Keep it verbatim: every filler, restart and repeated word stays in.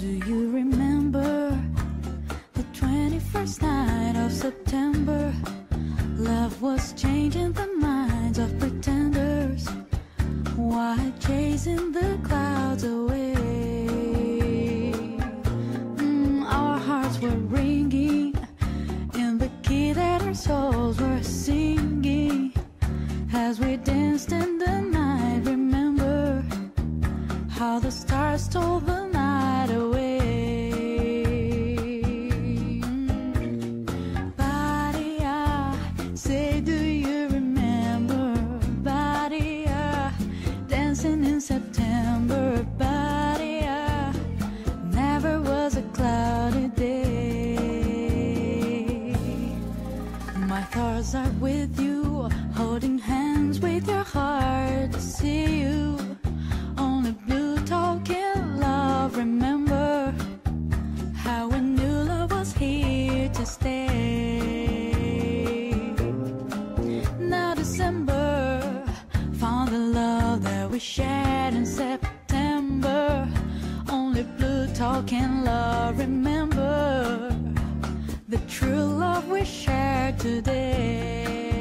Do you remember the twenty-first night of September? Love was changing the minds of pretenders while chasing the clouds away. Mm, our hearts were ringing in the key that our souls were singing as we danced in the night. Remember how the stars stole the night away. Badia, say do you remember? Badia, dancing in September. Badia, never was a cloudy day. My thoughts are with you, holding hands with your heart to see you. Only blue talking love. Remember how we knew love was here to stay. Now December found the love that we shared in September. Only blue talking love. Remember the true love we shared today.